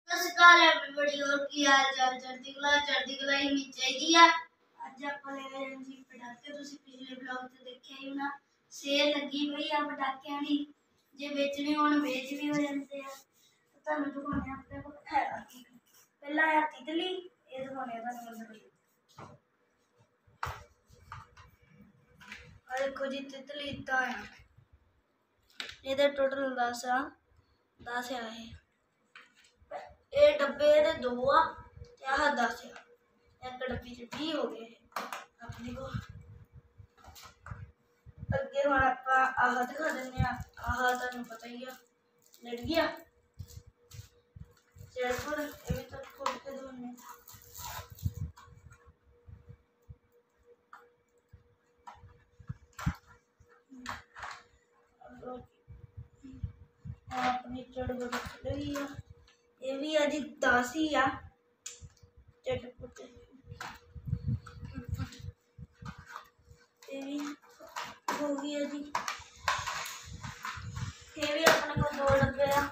ਸਤਿ ਸ਼੍ਰੀ ਅਕਾਲ ਐਵਰੀਬॉडी और ਕੀ ਹਾਲ ਚਾਲ ਚੜ੍ਹਦੀ ਕਲਾ ਹੀ ਨਹੀਂ ਚਾਹੀਦੀ ਆ। ਅੱਜ ਆਪਾਂ ਲੈ ਰਹੇ ਹਾਂ ਜੀ ਪਟਾਕੇ। ਤੁਸੀਂ ਪਿਛਲੇ ਵਲੌਗ ਤੇ ਦੇਖਿਆ ਹੀ ਹੋਣਾ, ਸੇਲ ਲੱਗੀ ਹੋਈ ਆ ਪਟਾਕਿਆਂ ਦੀ। ਜੇ ਵੇਚਣੇ ਹੋਣ ਵੇਚ ਵੀ ਹੋ ਜਾਂਦੇ ਆ। ਤੁਹਾਨੂੰ ਦਿਖਾਉਂਦੇ ਆ ਆਪਣੇ ਕੋਲ ਹੈਗਾ ਕੀ। ਪਹਿਲਾਂ ਆ ਤਿਤਲੀ, ਇਹ ਦਿਖਾਉਂਦੇ ਆ ਤੁਹਾਨੂੰ ਅੰਦਰ। ਆ ਦੇਖੋ ਜੀ ਤਿਤਲੀ ਇਦਾਂ ਆ। ਇਹਦੇ ਟੋਟਲ 10 ਆ ਇਹ ਡੱਬੇ ਦੇ 2 ਆ ਤੇ ਆਹ 10 ਆ। ਇੱਕ ਡੱਬੀ ਚ 20 ਹੋ ਗਏ ਆਪਣੇ ਕੋਲ। ਅੱਗੇ ਹੁਣ ਆਪਾਂ ਆਹ ਦਿਖਾ ਦਿੰਦੇ ਆ। ਆਹ ਤੁਹਾਨੂੰ ਪਤਾ ਹੀ ਆ, ਲੜ ਗਿਆ ਚੈਲਪੁਰ। ਇਹ ਵੀ ਤਾਂ ਖੋਲ ਕੇ ਦਿਖਾਉਂਦੇ अपनी चटपट लगी आ। ये भी अज 10 ही आ चटपट। ये भी हो गई है जी। ये भी अपने को 2 डब्बे आ।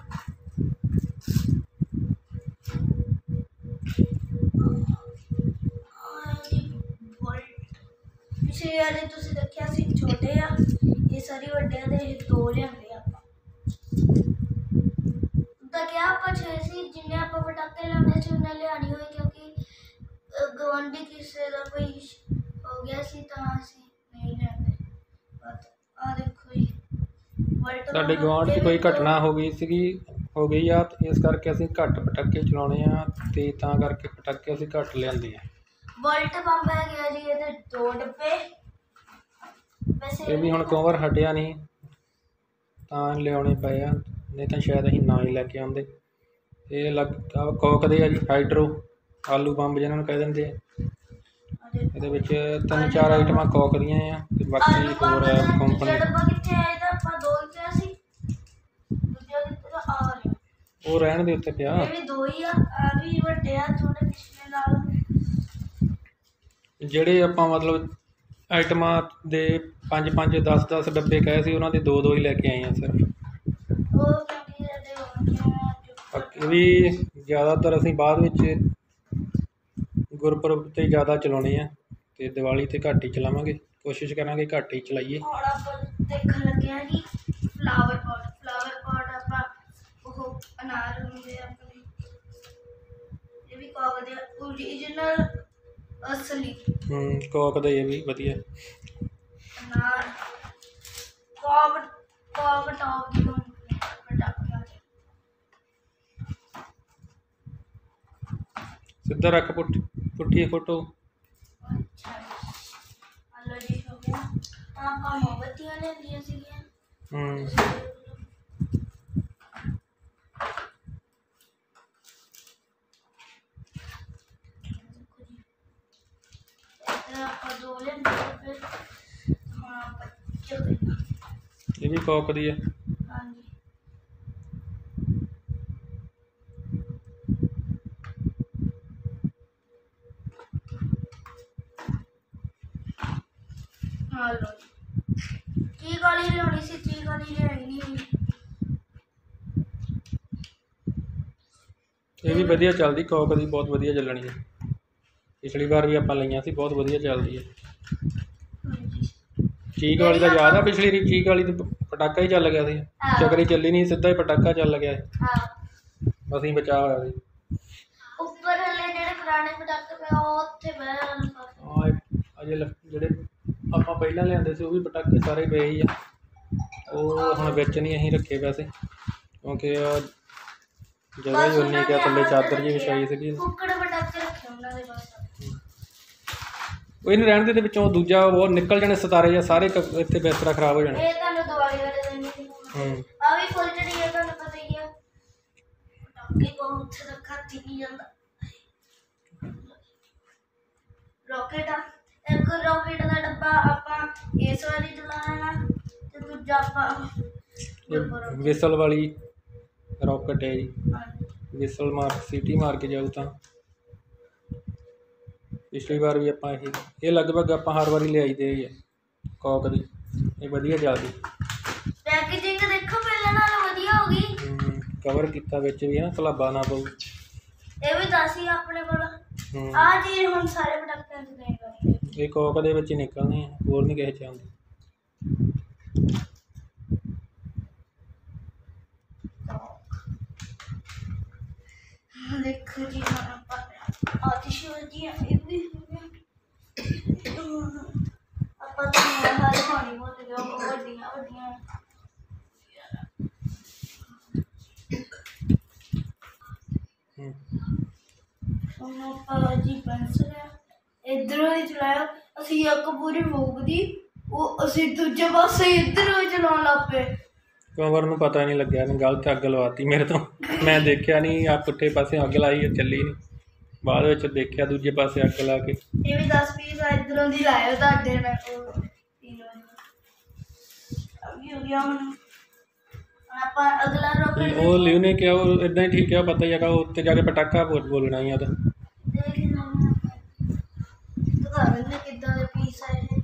पिछले वाले तुसीं देखिया सी छोटे आ, ये सारी वड्डियां दे 2 लिआंदे आ। क्या आप 6 सी जिन्हें आप पटाके लाने से उन्हें लियानी हुई, क्योंकि गवांढी किसी का कोई हो गया सी तो असीं नहीं लिआंदे। आ देखो जी साडे गवांढ च कोई घटना हो गई आ, इस करके असीं घट पटाके चलाउने आ ते तां करके पटाके असीं घट लिआंदे आ। वोल्ट पंप है गया जी, ये 2 डब्बे। ये भी हुण कवर हटिया नहीं तां लिआउने पए आ, नहीं तो शायद असीं ना ही लैके आउंदे। ये लग कोक दे आ जी, हाइड्रो आलू बंब जिन्हां नूं कह दिंदे आ। इहदे विच 3-4 आइटमां कोक दियां आ ते बाकी होर कंपनी वो रहण दे उत्ते पिया। ਜਿਹੜੇ ਆਪਾਂ मतलब आइटमां दे 5-5 10-10 डब्बे कहे सी, उन्हां दे 2-2 ही लैके आए हैं सिर्फ। भी ज़्यादातर असीं बाद विच गुरपुरब ते ज़्यादा चलाउने आ ते दिवाली ते घट ही चलावांगे। कोशिश करांगे घट ही चलाइए। देखण लगे आ जी फ्लावर पॉट आपां ओह अनार हुंदे अपने। ये भी कोक दे ओरिजिनल असली कोक दे। ये भी वधिया अनार कोक टॉप दी पटाकियां। सीधा रख पुट्ठी फोटो। अच्छा हेलो जी हो गया। आप मोमबत्तियां ले लिया सीगियां। ये भी कोक दी है। हेलो चीक वाली लियानी सी, चीक वाली लियाई नहीं। ये भी वधिया चलदी कोक दी, बहुत वधिया चलनी है। पिछली बार भी आपां लईआं सी, बहुत वधिया चलदी है। चीक वाली का याद आ, पिछली री चीक वाली तो पटाका ही चल गया सी, चकरी चली नहीं, सीधा ही पटाका चल गया। असीं बचा होया सी। ऊपर हले जेडे पुराने पटाके पे उत्थे हां अजे जेडे आपां पहलां लिआंदे सी, वो भी पटाके सारे पए ही आ। वो हुण विच नहीं असीं रखे वैसे, क्योंकि जगह ही उन्नी क्या थल्ले चादर जी विछाई सी। वो इन रहण दे विचों दूजा वो निकल जाने सितारे या सारे इत्थे बिस्तरा खराब हो जाने। ये तुहानू दिवाली वाले दिन आ भी फुलझड़ी है, तुहानू पता ही है। पटाके को उत्थे रखा थी जांदा। रॉकेट आ, एक रॉकेट दा डब्बा आपां इस वाली चलाना ते दूजा आपां विसल वाली रॉकेट है जी। विसल मार सीटी मार के जाऊ तां। पिछली बार भी आपां ये लगभग आपां हर वारी लिआई दे ही है कोक दी। ये वधिया चलदी। पैकेजिंग देखो पहले नाल वधिया हो गई। कवर किता विच भी ना सलाबा ना पऊ। ਇਹ ਵੀ 10 ਹੀ ਆਪਣੇ ਕੋਲ। ਹੂੰ ਆ ਜੀ ਹੁਣ ਸਾਰੇ ਪਟਾਕਿਆਂ ਚ ਨਹੀਂ ਕਰਨਗੇ। ਇਹ ਕੋਕ ਦੇ ਵਿੱਚ ਹੀ ਨਿਕਲਣੇ ਆ, ਹੋਰ ਨਹੀਂ ਕਿਸੇ ਚ ਆਉਂਦੇ। ਦੇਖੋ ਜੀ ਹੁਣ ਆਪਾਂ ਆਤਿਸ਼ਬਾਜ਼ੀ ਇਹ ਵੀ ਆਪਾਂ ਤਾਂ ਹਰ ਪਾਣੀ ਮੋਟ ਗਿਆ ਵੱਡੀਆਂ ਵੱਡੀਆਂ। ਹੁਣ ਆਪਾਂ ਜੀ ਪੈਨਸਲ ਇਧਰੋਂ ਹੀ ਚਲਾਇਆ ਅਸੀਂ ਇੱਕ ਪੂਰੀ ਫੂਕਦੀ, ਉਹ ਅਸੀਂ ਦੂਜੇ ਪਾਸੇ ਇਧਰੋਂ ਹੀ ਚਲਾਉਣ ਲੱਗ ਪਏ। ਕਵਰ ਨੂੰ ਪਤਾ ਨਹੀਂ ਲੱਗਿਆ, ਇਹਨੇ ਗਲਤ ਅੱਗ ਲਵਾਤੀ ਮੇਰੇ ਤੋਂ। ਮੈਂ ਦੇਖਿਆ ਨਹੀਂ, ਆ ਪੁੱਠੇ ਪਾਸੇ ਅੱਗ ਲਾਈ ਚੱਲੀ ਨਹੀਂ, ਬਾਅਦ ਵਿੱਚ ਦੇਖਿਆ ਦੂਜੇ ਪਾਸੇ ਅੱਗ ਲਾ ਕੇ। ਇਹ ਵੀ 10 ਪੀਸ ਇਧਰੋਂ ਦੀ ਲਾਇਓ ਤੁਹਾਡੇ ਨਾਲ ਅਭੀ ਹੋ ਗਿਆ। ਹੁਣ ਆਪਾਂ ਅਗਲਾ ਰੋਕਣ ਉਹ ਲਿਓ ਨੇ ਕਿਹਾ ਉਹ ਇਦਾਂ ਹੀ ਠੀਕ ਹੈ, ਪਤਾ ਹੀ ਹੈਗਾ ਉੱਤੇ ਜਾ ਕੇ ਪਟਾਕਾ ਬੋਲਣਾ ਹੀ ਆ ਤਾਂ। ਦਿਖਾ ਦਿੰਦੇ ਕਿੱਦਾਂ ਦੇ ਪੀਸ ਆਏ ਨੇ।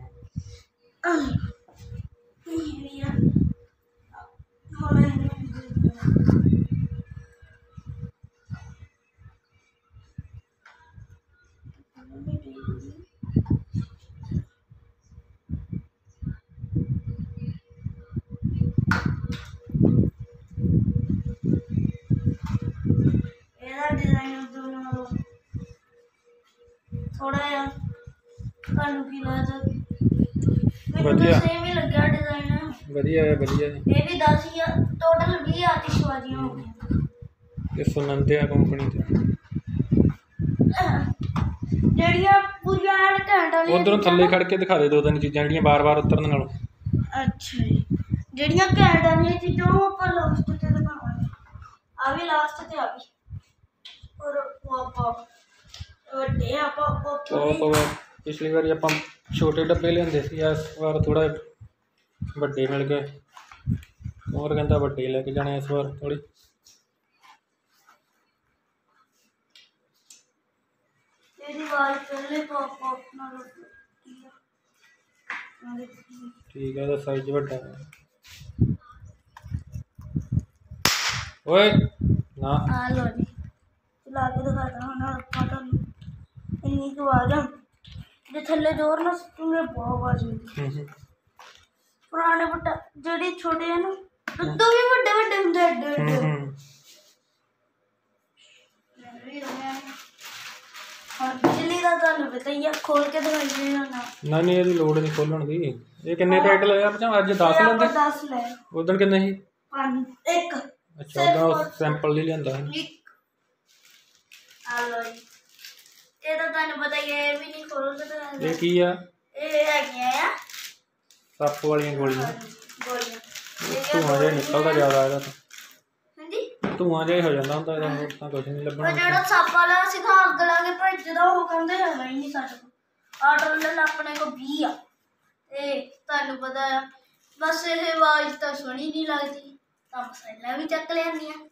ਇਹਦਾ ਡਿਜ਼ਾਈਨ ਦੋਨੋਂ ਥੋੜਾ ਜਿਹਾ ਤੁਹਾਨੂੰ ਕੀ ਲੱਗਦਾ? ਮੈਨੂੰ ਤਾਂ ਸੇਮ ਹੀ ਲੱਗਿਆ ਡਿਜ਼ਾਈਨ। ਵਧੀਆ ਹੈ ਵਧੀਆ। ਇਹ ਵੀ 10 ਹੀ ਆ, ਟੋਟਲ 20 ਆਤਿਸ਼ਬਾਜ਼ੀਆਂ ਹੋ ਗਈਆਂ। ਇਹ ਸੁਨੰਦਿਆ ਕੰਪਨੀ ਤੇ ਜਿਹੜੀਆਂ ਪੂਰੀਆਂ ਐਨ ਘੈਂਟ ਵਾਲੀਆਂ ਉਧਰੋਂ ਥੱਲੇ ਖੜ ਕੇ ਦਿਖਾ ਦੇ ਦੋ ਤਿੰਨ ਚੀਜ਼ਾਂ ਜਿਹੜੀਆਂ ਬਾਰ-ਬਾਰ ਉਤਰਨ ਨਾਲੋਂ। ਅੱਛਾ ਜੀ, ਜਿਹੜੀਆਂ ਘੈਂਟ ਵਾਲੀਆਂ ਚੀਜ਼ਾਂ ਉਹ ਆਪਾਂ ਲਾਸਟ ਤੇ ਦਿਖਾਵਾਂਗੇ। ਆ ਵੀ ਲਾਸਟ ਤੇ ਆ ਵੀ ਔਰ ਆਪਾਂ ਵੱਡੇ ਆਪਾਂ ਪਿਛਲੀ ਵਾਰੀ ਆਪਾਂ ਛੋਟੇ ਡੱਬੇ ਲਿਆਂਦੇ ਸੀ, ਇਸ ਵਾਰ ਥੋੜਾ ਵੱਡੇ ਮਿਲ ਗਏ। ਹੋਰ ਕਹਿੰਦਾ ਵੱਡੇ ਲੈ ਕੇ ਜਾਣੇ ਇਸ ਵਾਰ ਥੋੜੀ। ਇਹਦੀ ਆਵਾਜ਼ ਪਹਿਲੇ ਪॉप ਨਾਲ ਠੀਕ ਹੈ, ਇਹਦਾ ਸਾਈਜ਼ ਵੱਡਾ ਹੈ। ਓਏ ਨਾ ਆ ਲੋ ਜੀ, ਚਲਾ ਕੇ ਦਿਖਾਤਾ ਹੁਣ ਆਪਾਂ ਤੁਹਾਨੂੰ। ਇੰਨੀ ਕੁ ਆਵਾਜ਼ ਆ, ਜੇ ਥੱਲੇ ਜ਼ੋਰ ਨਾਲ ਸੁੱਟੂਗੇ ਬਹੁਤ ਆਵਾਜ਼ ਹੁੰਦੀ। ਪੁਰਾਣੇ ਪਟਾ ਜਿਹੜੇ ਛੋਟੇ ਆ ਨਾ ਉਦੋਂ ਵੀ ਵੱਡੇ ਵੱਡੇ ਹੁੰਦੇ ਐਡੇ ਐਡੇ। ਹੁਣ ਬਿਜਲੀ ਦਾ ਤੁਹਾਨੂੰ ਪਤਾ ਹੀ ਆ, ਖੋਲ ਕੇ ਦਿਖਾਈਏ ਨਾ। ਨਹੀਂ ਇਹਦੀ ਲੋੜ ਨਹੀਂ ਖੋਲਣ ਦੀ। ਇਹ ਕਿੰਨੇ ਪੈਕਟ ਲਏ ਆਪਾਂ ਅੱਜ? 10 ਲੈਂਦੇ। 10 ਲੈ ਉਦੋਂ ਕਿੰਨੇ ਸੀ? 5 1। ਅੱਛਾ ਉਹਦਾ ਸੈਂਪਲ ਹੀ ਲਿਆਂਦਾ ਸੀ। ਆ ਲੋ ਜੀ, ਇਹ ਤਾਂ ਤੁਹਾਨੂੰ ਪਤਾ ਹੀ ਹੈ, ਇਹ ਵੀ ਨਹੀਂ ਖੋਲਦੇ ਤਾਂ। ਇਹ ਕੀ ਆ? ਇਹ ਹੈਗੀਆਂ ਆ ਸੱਪ ਵਾਲੀਆਂ ਗੋਲੀਆਂ। ਗੋਲੀਆਂ। ਧੂਆਂ ਜਿਹਾ ਨਿਕਲਦਾ ਜ਼ਿਆਦਾ ਇਹਦਾ ਤਾਂ। ਹਾਂਜੀ, ਧੂਆਂ ਜਿਹਾ ਹੋ ਜਾਂਦਾ ਹੁੰਦਾ ਇਹਦਾ, ਹੋਰ ਤਾਂ ਕੁਝ ਨਹੀਂ ਲੱਭਣਾ। ਉਹ ਜਿਹੜਾ ਸੱਪ ਵਾਲਾ ਸੀ ਤਾਂ ਅੱਗ ਲਾ ਕੇ ਭੱਜਦਾ, ਉਹ ਕਹਿੰਦੇ ਹੈਗਾ ਹੀ ਨਹੀਂ ਸਾਡੇ ਕੋਲ। ਆਰਡਰ ਆਪਣੇ ਕੋਲ 20 ਆ ਤੇ ਤੁਹਾਨੂੰ ਪਤਾ ਆ ਬਸ ਇਹ ਆਵਾਜ਼ ਤਾਂ ਸੁਣੀ ਨਹੀਂ ਲੱਗਦੀ ਤਾਂ ਮਸਾਲਾ ਵੀ ਚੱਕ ਲੈਂਦੀ ਆ।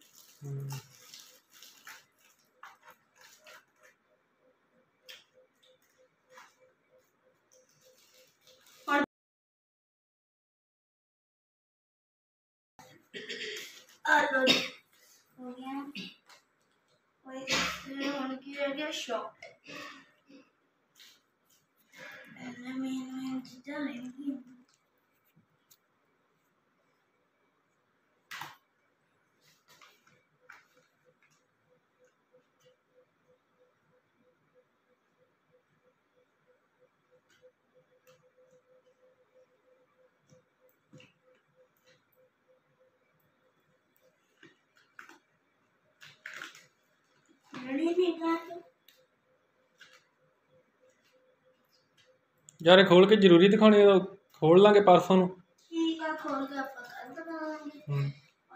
आलू हो गया, वही होने की रह गया शॉप। मेन चीज़ें लेंगी। यार खोल के जरूरी दिखाने, खोल लांगे परसों नूं। ठीक है, खोल के आप कर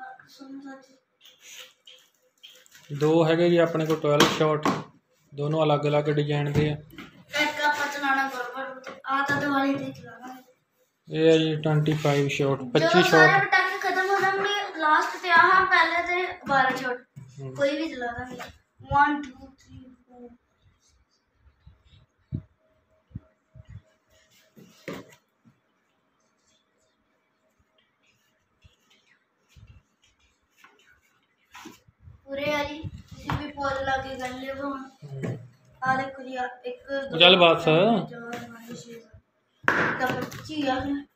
दो है जी अपने को 12 शॉट, दोनों अलग अलग डिजाइन के ये है जी 25 शॉट, 25 शॉट खत्म हो जाएंगे लास्ट पे। हां पहले थे 12 शॉट, कोई भी चला देंगे 1 2 3 4। पूरे वाली किसी भी ਫੁੱਲ ਲਾ ਕੇ ਕਰ ਲਿਓ ਭਾਵੇਂ। ਆ ਦੇਖੋ ਜੀ ਇੱਕ ਉਹ ਚੱਲ ਬਸ। 25 ਆ ਗਿਆ।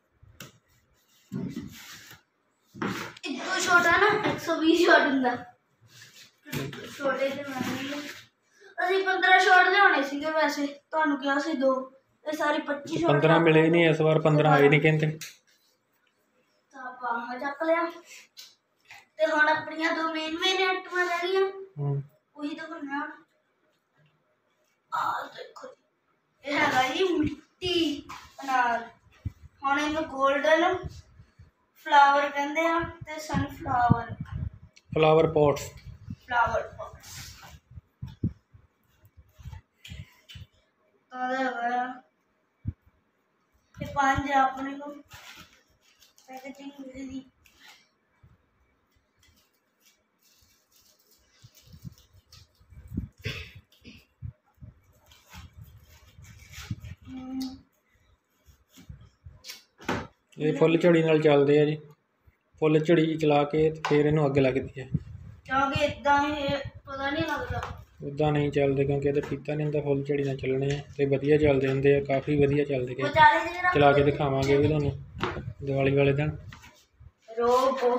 ਇਦੋਂ ਛੋਟਾ ਨਾ 120 ਸ਼ਾਟ ਹੁੰਦਾ। ਛੋਟੇ ਤੇ ਬਣਾਉਣੇ ਅਸੀਂ 15 ਸ਼ਾਟ ਲਿਆਉਣੇ ਸੀਗੇ ਵੈਸੇ, ਤੁਹਾਨੂੰ ਕਿਹਾ ਸੀ 2, ਇਹ ਸਾਰੀ 25 ਸ਼ਾਟ 15 ਮਿਲੇ ਨਹੀਂ ਇਸ ਵਾਰ, 15 ਆਏ ਨਹੀਂ ਕਹਿੰਦੇ। ਤਾਂ ਆਪਾਂ ਆਹ ਚੱਕ ਲਿਆ ਤੇ ਹੁਣ ਆਪਣੀਆਂ 2 ਮੇਨ ਆਈਟਮਾਂ ਰਹਿ ਗਈਆਂ। ਉਹੀ ਤਾਂ ਕਰਨਾ ਹੁਣ। ਆਹ ਦੇਖੋ ਇਹ ਹੈਗਾ ਜੀ ਮਿੱਟੀ ਨਾਲ। ਹੁਣ ਇਹਨੂੰ ਗੋਲਡਨ ਫਲਾਵਰ ਕਹਿੰਦੇ ਆ ਤੇ ਸਨਫਲਾਵਰ ਫਲਾਵਰ ਪੋਟਸ। ਤੇ 5 ਆਪਣੇ ਕੋਲ ਪੈਕੇਜਿੰਗ ਮਿਲਦੀ। ਇਹ ਫੁੱਲ ਝੜੀ ਨਾਲ ਚੱਲਦੇ ਆ ਜੀ। ਫੁੱਲ ਝੜੀ ਚਲਾ ਕੇ ਤੇ ਫਿਰ ਇਹਨੂੰ ਅੱਗ ਲੱਗਦੀ ਹੈ, ਕਿਉਂਕਿ ਇਦਾਂ ਇਹ ਪਤਾ ਨਹੀਂ ਲੱਗਦਾ। ਉੱਦਾਂ ਨਹੀਂ ਚੱਲਦੇ ਕਿਉਂਕਿ ਇਹਦੇ ਫੀਤਾ ਨਹੀਂ ਹੁੰਦਾ। ਫੁੱਲ ਝੜੀ ਨਾਲ ਚੱਲਣੇ ਆ ਤੇ ਵਧੀਆ ਚੱਲਦੇ ਹੁੰਦੇ ਆ, ਕਾਫੀ ਵਧੀਆ ਚੱਲਦੇ ਗਏ। ਚਲਾ ਕੇ ਦਿਖਾਵਾਂਗੇ ਵੀ ਤੁਹਾਨੂੰ ਦੀਵਾਲੀ ਵਾਲੇ ਦਿਨ। ਰੋਬੋ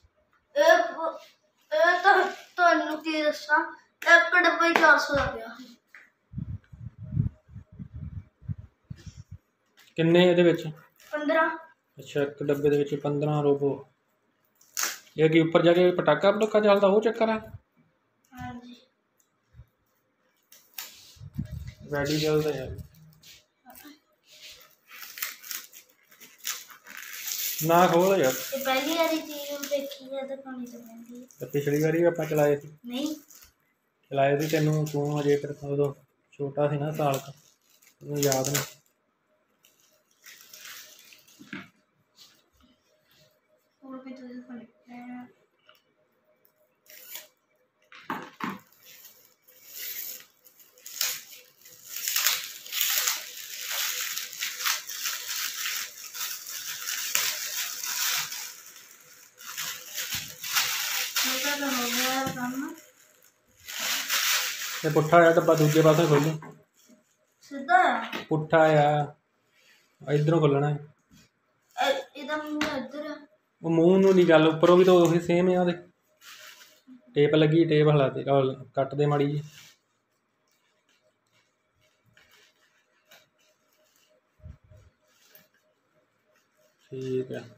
ਇਹ ਤਾਂ ਤੁਹਾਨੂੰ ਕੀ ਦੱਸਾਂ, ਇੱਕ ਡੱਬਾ ਹੀ 400 ਦਾ ਪਿਆ। ਕਿੰਨੇ ਇਹਦੇ ਵਿੱਚ? 15। ਅੱਛਾ, ਇੱਕ ਡੱਬੇ ਦੇ ਵਿੱਚ 15 ਰੋਬੋ। ਇਹ ਕੀ ਉੱਪਰ ਜਾ ਕੇ ਪਟਾਕਾ ਪਟੂਕਾ ਚੱਲਦਾ, ਉਹ ਚੱਕਰ ਆ? ਹਾਂਜੀ ਵੈਡੀ ਚੱਲਦਾ ਯਾਰ। ਨਾ ਖੋਲ ਯਾਰ। ਇਹ ਪਹਿਲੀ ਵਾਰੀ ਚੀਜ਼ ਦੇਖੀ ਹੈ ਤਾਂ ਪਾਣੀ ਤਾਂ ਪੈਂਦੀ ਹੈ। ਪਿਛਲੀ ਵਾਰੀ ਆਪਾਂ ਚਲਾਏ ਸੀ। ਨਹੀਂ ਚਲਾਏ ਸੀ ਤੈਨੂੰ, ਤੂੰ ਅਜੇ ਫਿਰ ਉਦੋਂ ਛੋਟਾ ਸੀ ਨਾ, ਸਾਲ ਕੁ, ਤੈਨੂੰ ਯਾਦ ਨਹੀਂ। ਹੋਰ ਵੀ ਤੁਸੀਂ ਪਾਣੀ ਪੈਣਾ। ਇਹ ਪੁੱਠਾ ਆ ਡੱਬਾ, ਦੂਜੇ ਪਾਸੇ ਖੋਲ੍ਹੋ। ਸਿੱਧਾ ਆ? ਪੁੱਠਾ ਆ, ਇਧਰੋਂ ਖੋਲ੍ਹਣਾ ਹੈ। ਇਹਦਾ ਮੂੰਹ ਇੱਧਰ ਆ। ਉਹ ਮੂੰਹ ਨੂੰ ਨਹੀਂ ਗੱਲ, ਉੱਪਰੋਂ ਵੀ ਤਾਂ ਉਹੀ ਸੇਮ ਆ। ਉਹਦੇ ਟੇਪ ਲੱਗੀ, ਟੇਪ ਹਿਲਾ ਦੇ, ਕੱਟ ਦੇ ਮਾੜੀ ਜੀ। ਠੀਕ ਹੈ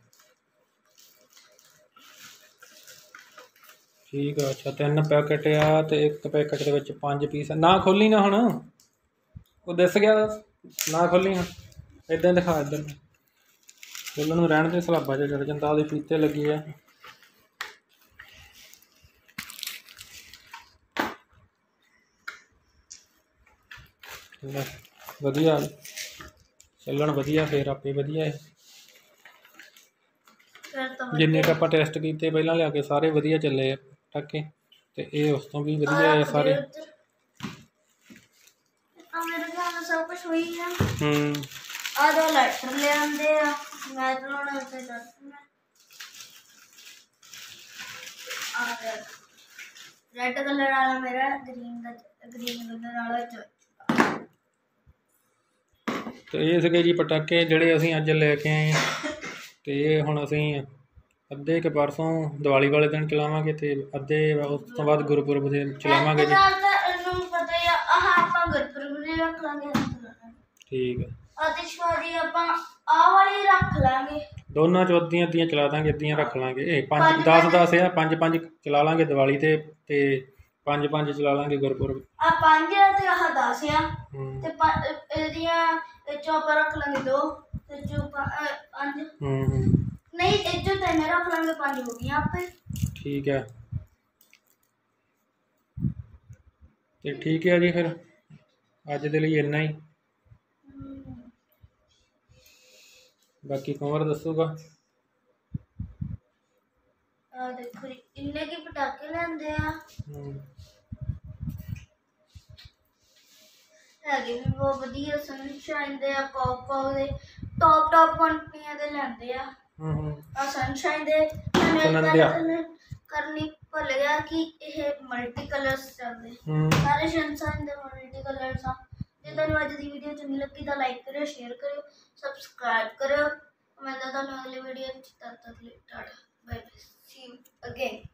ਠੀਕ ਆ। ਅੱਛਾ 3 ਪੈਕਟ ਆ ਤੇ ਇੱਕ ਪੈਕਟ ਦੇ ਵਿੱਚ 5 ਪੀਸ। ਨਾ ਖੋਲੀ ਨਾ ਹੁਣ, ਉਹ ਦਿਸ ਗਿਆ ਨਾ ਖੋਲੀ ਹੁਣ। ਇੱਦਾਂ ਹੀ ਦਿਖਾ, ਇੱਧਰ ਖੋਲ੍ਹਣ ਨੂੰ ਰਹਿਣ ਦੇ, ਸਲਾਬਾ ਜਿਹਾ ਚੜ ਜਾਂਦਾ। ਉਹਦੇ ਫੀਤੇ ਲੱਗੇ ਆ। ਵਧੀਆ ਚੱਲਣ, ਵਧੀਆ ਫਿਰ ਆਪੇ ਵਧੀਆ ਹੈ। ਜਿੰਨੇ ਕੁ ਆਪਾਂ ਟੈਸਟ ਕੀਤੇ ਪਹਿਲਾਂ ਲਿਆ ਕੇ ਸਾਰੇ ਵਧੀਆ ਚੱਲੇ ਆ ਪਟਾਕੇ, ਤੇ ਇਹ ਉਸ ਤੋਂ ਵੀ ਵਧੀਆ ਆ ਸਾਰੇ। ਮੇਰੇ ਨਾਲ ਸਭ ਕੁਝ ਹੋਈ ਆ। ਆ 2 ਲੈਟਰ ਲਿਆਂਦੇ ਆ, ਮੈਂ ਚਲਾਉਣਾ ਉੱਤੇ ਦੱਸਣਾ। ਰੈਡ ਕਲਰ ਵਾਲਾ ਮੇਰਾ, ਗ੍ਰੀਨ ਕਲਰ ਵਾਲਾ ਤੇ ਇਹ ਸੀਗੇ ਜੀ ਪਟਾਕੇ ਜਿਹੜੇ ਅਸੀਂ ਅੱਜ ਲੈ ਕੇ ਆਏ। ਤੇ ਇਹ ਹੁਣ ਅਸੀਂ ਅੱਧੇ ਕੁ ਪਰਸੋਂ ਦੀਵਾਲੀ ਵਾਲੇ ਦਿਨ ਚਲਾਵਾਂਗੇ ਤੇ ਅੱਧੇ ਉਸ ਤੋਂ ਬਾਅਦ ਗੁਰਪੁਰਬ ਦੇ ਚਲਾਵਾਂਗੇ ਜੀ। ਆਪਾਂ ਗੁਰਪੁਰਬ ਦੇ ਰੱਖ ਲਾਂਗੇ। ਠੀਕ ਹੈ। ਆਤਿਸ਼ਬਾਜ਼ੀ ਆਪਾਂ ਆਹ ਵਾਲੀ ਰੱਖ ਲਾਂਗੇ। ਦੋਨਾਂ ਚੋਂ ਅੱਧੀਆਂ ਅੱਧੀਆਂ ਚਲਾ ਦਾਂਗੇ, ਅੱਧੀਆਂ ਰੱਖ ਲਾਂਗੇ। ਇਹ 5-10 ਆ, 5-5 ਚਲਾ ਲਾਂਗੇ ਦੀਵਾਲੀ ਤੇ 5-5 ਚਲਾ ਲਾਂਗੇ ਗੁਰਪੁਰਬ। ਆ 5 ਤੇ ਆਹ 10 ਆ ਤੇ ਇਹਦੀਆਂ ਚੋਂ ਆਪਾਂ ਰੱਖ ਲਾਂਗੇ 2 ਤੇ ਚੋਂ 5। ਨਹੀਂ ਇਹ ਚੋਂ 3 ਰੱਖ ਲਾਂਗੇ, 5 ਹੋ ਗਈਆਂ ਆਪੇ। ਠੀਕ ਹੈ। ਤੇ ਠੀਕ ਹੈ ਜੀ, ਫਿਰ ਅੱਜ ਦੇ ਲਈ ਇੰਨਾ ਹੀ। ਬਾਕੀ ਕੁੰਵਰ ਦੱਸੂਗਾ। ਆ ਦੇਖੋ ਜੀ ਇੰਨੇ ਕੀ ਪਟਾਕੇ ਲੈਂਦੇ ਆ। ਹੈਗੇ ਵੀ ਬਹੁਤ ਵਧੀਆ, ਸਨਸ਼ਾਈਨ ਦੇ ਆ, ਪੌਪ ਦੇ ਟੌਪ ਕੰਪਨੀਆਂ ਦੇ ਲੈਂਦੇ ਆ। ਆ ਸਨਸ਼ਾਈਨ ਦੇ ਕਰਨੀ ਭੁੱਲ ਗਿਆ ਕਿ ਇਹ ਮਲਟੀ ਕਲਰਸ ਚੱਲਦੇ ਸਾਰੇ ਸ਼ਨਸ਼ਾਈਨ ਦੇ ਮਲਟੀ ਕਲਰਸ ਆ। ਜੇ ਤੁਹਾਨੂੰ ਅੱਜ ਦੀ ਵੀਡੀਓ ਚੰਗੀ ਲੱਗੀ ਤਾਂ ਲਾਈਕ ਕਰਿਓ, ਸ਼ੇਅਰ ਕਰਿਓ, ਸਬਸਕ੍ਰਾਈਬ ਕਰਿਓ। ਮੈਂ ਤੁਹਾਨੂੰ ਅਗਲੀ ਵੀਡੀਓ ਚ ਤਦ ਤੱਕ ਲਈ tata bye bye, see you again.